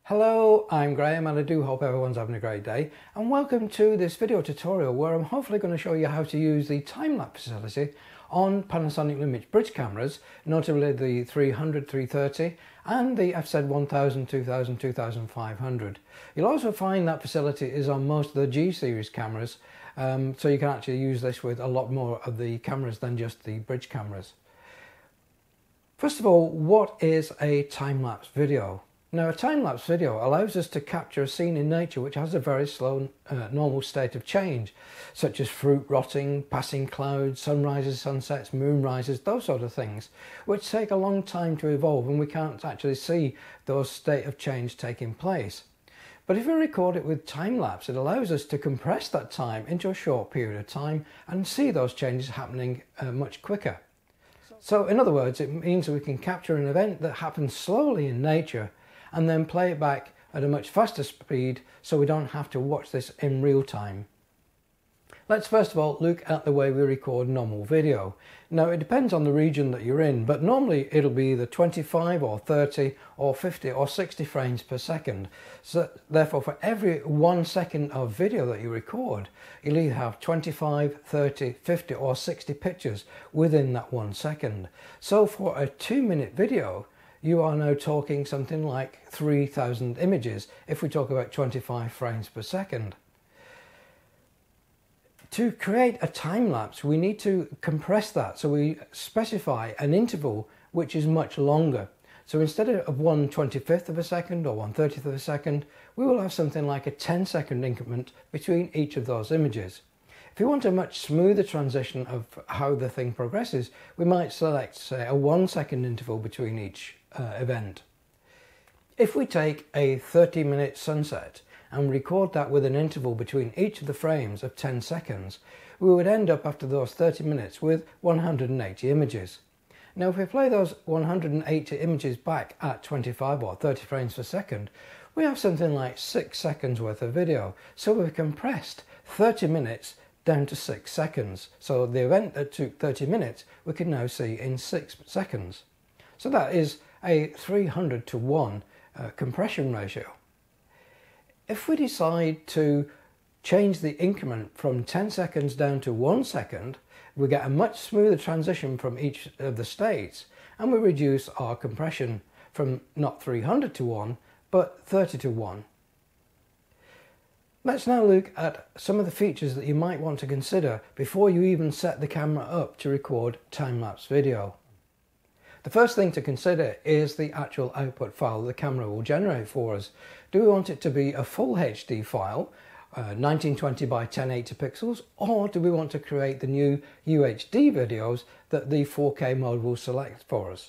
Hello, I'm Graham and I do hope everyone's having a great day, and welcome to this video tutorial where I'm hopefully going to show you how to use the time-lapse facility on Panasonic Lumix bridge cameras, notably the 300, 330 and the FZ1000, 2000, 2500. You'll also find that facility is on most of the G series cameras, so you can actually use this with a lot more of the cameras than just the bridge cameras. First of all, what is a time-lapse video? Now, a time-lapse video allows us to capture a scene in nature which has a very slow normal state of change, such as fruit rotting, passing clouds, sunrises, sunsets, moonrises, those sort of things, which take a long time to evolve and we can't actually see those state of change taking place. But if we record it with time-lapse, it allows us to compress that time into a short period of time and see those changes happening much quicker. So in other words, it means that we can capture an event that happens slowly in nature and then play it back at a much faster speed so we don't have to watch this in real time. Let's first of all look at the way we record normal video. Now, it depends on the region that you're in, but normally it'll be either 25 or 30 or 50 or 60 frames per second. So therefore, for every 1 second of video that you record, you'll either have 25, 30, 50 or 60 pictures within that 1 second. So for a 2-minute video, you are now talking something like 3,000 images if we talk about 25 frames per second. To create a time lapse, we need to compress that, so we specify an interval which is much longer. So instead of 1/25 of a second or 1/30th of a second, we will have something like a 10-second increment between each of those images. If you want a much smoother transition of how the thing progresses, we might select, say, a 1-second interval between each event. If we take a 30-minute sunset and record that with an interval between each of the frames of 10 seconds, we would end up after those 30 minutes with 180 images. Now, if we play those 180 images back at 25 or 30 frames per second, we have something like 6 seconds worth of video. So we've compressed 30 minutes down to 6 seconds. So the event that took 30 minutes, we can now see in 6 seconds. So that is a 300 to 1 compression ratio. If we decide to change the increment from 10 seconds down to 1 second, we get a much smoother transition from each of the states, and we reduce our compression from not 300 to 1, but 30 to 1. Let's now look at some of the features that you might want to consider before you even set the camera up to record time-lapse video. The first thing to consider is the actual output file the camera will generate for us. Do we want it to be a full HD file, 1920 by 1080 pixels, or do we want to create the new UHD videos that the 4K mode will select for us?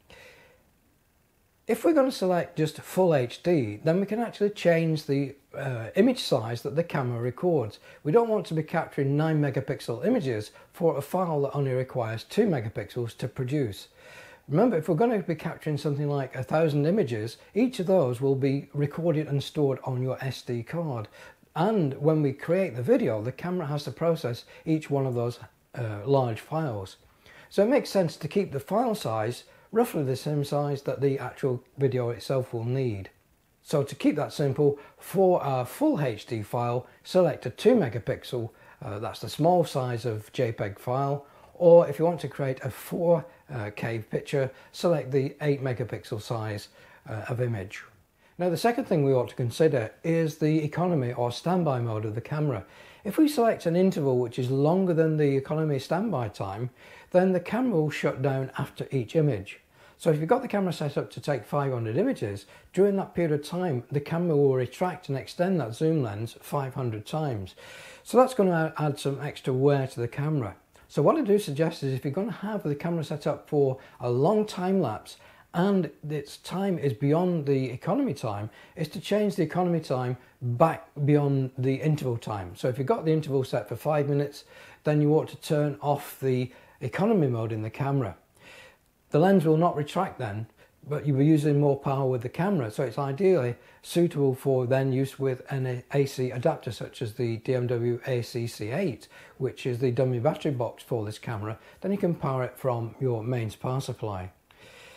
If we're going to select just full HD, then we can actually change the image size that the camera records. We don't want to be capturing 9 megapixel images for a file that only requires 2 megapixels to produce. Remember, if we're going to be capturing something like 1,000 images, each of those will be recorded and stored on your SD card. And when we create the video, the camera has to process each one of those large files. So it makes sense to keep the file size roughly the same size that the actual video itself will need. So to keep that simple, for our full HD file, select a 2 megapixel, that's the small size of JPEG file, or if you want to create a 4K picture, select the 8 megapixel size of image. Now, the second thing we ought to consider is the economy or standby mode of the camera. If we select an interval which is longer than the economy standby time, then the camera will shut down after each image. So if you've got the camera set up to take 500 images, during that period of time, the camera will retract and extend that zoom lens 500 times. So that's going to add some extra wear to the camera. So what I do suggest is if you're going to have the camera set up for a long time lapse and its time is beyond the economy time, is to change the economy time back beyond the interval time. So if you've got the interval set for 5 minutes, then you ought to turn off the economy mode in the camera. The lens will not retract then, but you'll be using more power with the camera, so it's ideally suitable for then use with an AC adapter such as the BMW AC-C8, which is the dummy battery box for this camera. Then you can power it from your mains power supply.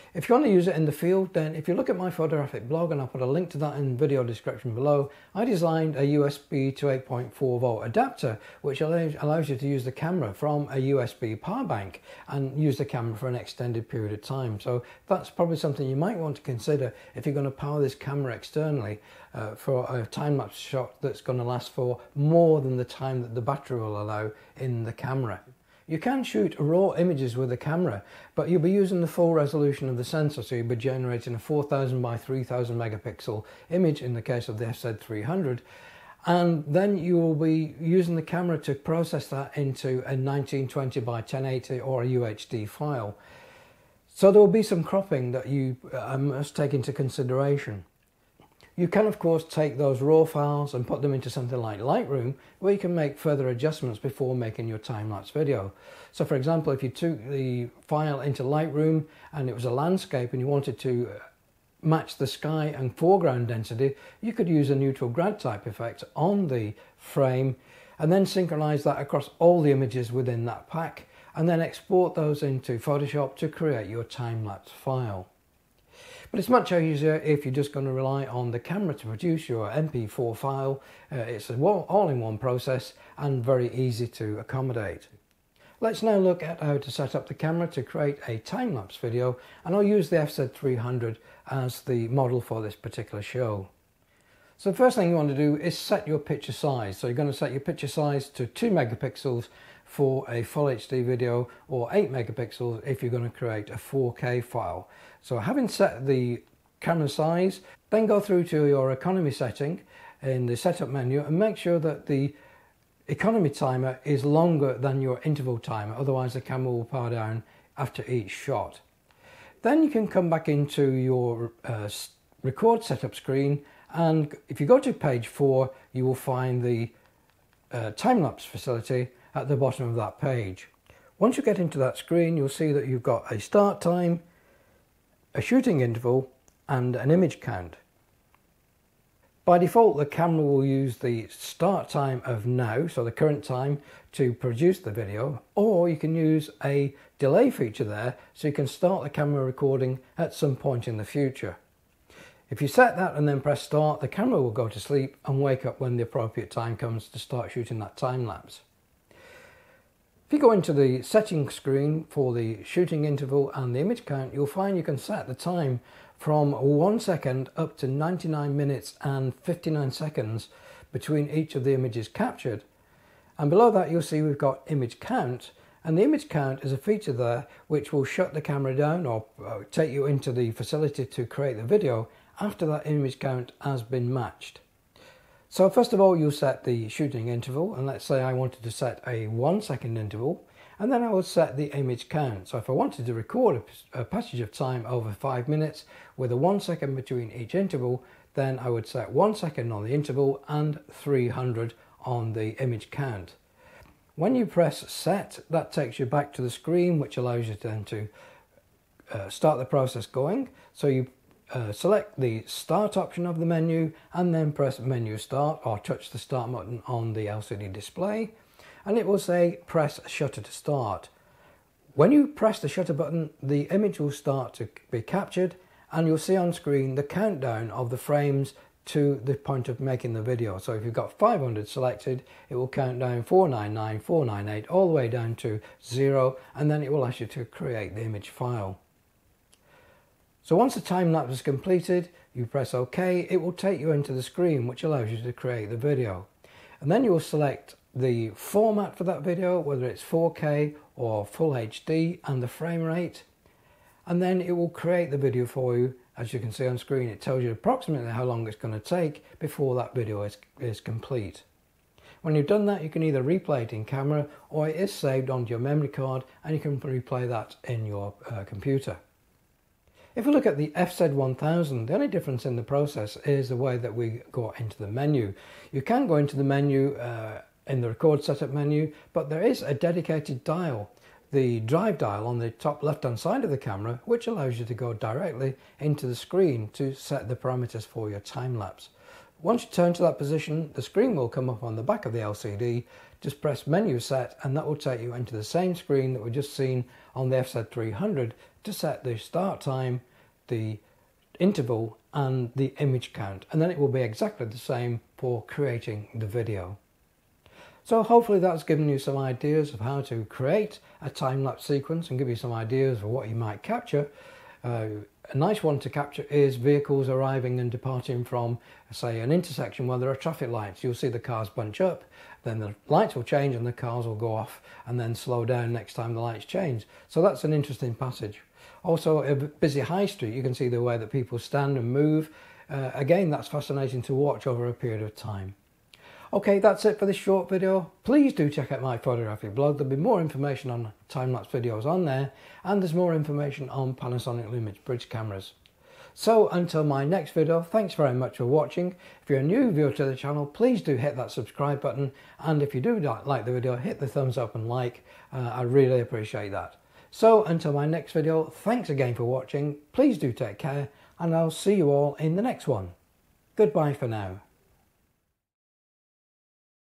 If you want to use it in the field, then if you look at my photographic blog, and I'll put a link to that in the video description below, I designed a USB to 8.4 volt adapter which allows you to use the camera from a USB power bank and use the camera for an extended period of time. So that's probably something you might want to consider if you're going to power this camera externally for a time-lapse shot that's going to last for more than the time that the battery will allow in the camera. You can shoot raw images with the camera, but you'll be using the full resolution of the sensor, so you'll be generating a 4000 by 3000 megapixel image in the case of the FZ300, and then you will be using the camera to process that into a 1920 by 1080 or a UHD file. So there will be some cropping that you must take into consideration. You can of course take those raw files and put them into something like Lightroom, where you can make further adjustments before making your time-lapse video. So for example, if you took the file into Lightroom and it was a landscape and you wanted to match the sky and foreground density, you could use a neutral grad type effect on the frame and then synchronize that across all the images within that pack, and then export those into Photoshop to create your time-lapse file. But it's much easier if you're just going to rely on the camera to produce your MP4 file. It's an all-in-one process and very easy to accommodate. Let's now look at how to set up the camera to create a time-lapse video, and I'll use the FZ300 as the model for this particular show. So the first thing you want to do is set your picture size. So you're going to set your picture size to 2 megapixels for a full HD video, or 8 megapixels if you're going to create a 4K file. So having set the camera size, then go through to your economy setting in the setup menu and make sure that the economy timer is longer than your interval timer, otherwise the camera will power down after each shot. Then you can come back into your record setup screen, and if you go to page 4 you will find the time-lapse facility at the bottom of that page. Once you get into that screen, you'll see that you've got a start time, a shooting interval and an image count. By default, the camera will use the start time of now, so the current time, to produce the video, or you can use a delay feature there so you can start the camera recording at some point in the future. If you set that and then press start, the camera will go to sleep and wake up when the appropriate time comes to start shooting that time lapse. If you go into the settings screen for the shooting interval and the image count, you'll find you can set the time from 1 second up to 99 minutes and 59 seconds between each of the images captured. And below that you'll see we've got image count, and the image count is a feature there which will shut the camera down or take you into the facility to create the video after that image count has been matched. So first of all, you'll set the shooting interval, and let's say I wanted to set a 1 second interval, and then I would set the image count. So if I wanted to record a passage of time over 5 minutes with a 1 second between each interval, then I would set 1 second on the interval and 300 on the image count. When you press set, that takes you back to the screen, which allows you then to start the process going. So you select the start option of the menu and then press menu start, or touch the start button on the LCD display, and it will say press shutter to start. When you press the shutter button, the image will start to be captured, and you'll see on screen the countdown of the frames to the point of making the video. So if you've got 500 selected, it will count down 499, 498 all the way down to 0, and then it will ask you to create the image file. So once the time lapse is completed, you press OK, it will take you into the screen which allows you to create the video. And then you will select the format for that video, whether it's 4K or Full HD, and the frame rate. And then it will create the video for you. As you can see on screen, it tells you approximately how long it's going to take before that video is complete. When you've done that, you can either replay it in camera, or it is saved onto your memory card and you can replay that in your computer. If we look at the FZ1000, the only difference in the process is the way that we go into the menu. You can go into the menu in the record setup menu, but there is a dedicated dial, the drive dial on the top left hand side of the camera, which allows you to go directly into the screen to set the parameters for your time lapse. Once you turn to that position, the screen will come up on the back of the LCD. Just press menu set and that will take you into the same screen that we've just seen on the FZ300 to set the start time, the interval and the image count, and then it will be exactly the same for creating the video. So hopefully that's given you some ideas of how to create a time-lapse sequence and give you some ideas of what you might capture. A nice one to capture is vehicles arriving and departing from, say, an intersection where there are traffic lights. You'll see the cars bunch up, then the lights will change and the cars will go off and then slow down next time the lights change. So that's an interesting passage. Also, a busy high street, you can see the way that people stand and move. Again, that's fascinating to watch over a period of time. Okay, that's it for this short video. Please do check out my photography blog. There'll be more information on time-lapse videos on there, and there's more information on Panasonic Lumix bridge cameras. So until my next video, thanks very much for watching. If you're a new viewer to the channel, please do hit that subscribe button, and if you do like the video, hit the thumbs up and like. I really appreciate that. So until my next video, thanks again for watching. Please do take care, and I'll see you all in the next one. Goodbye for now.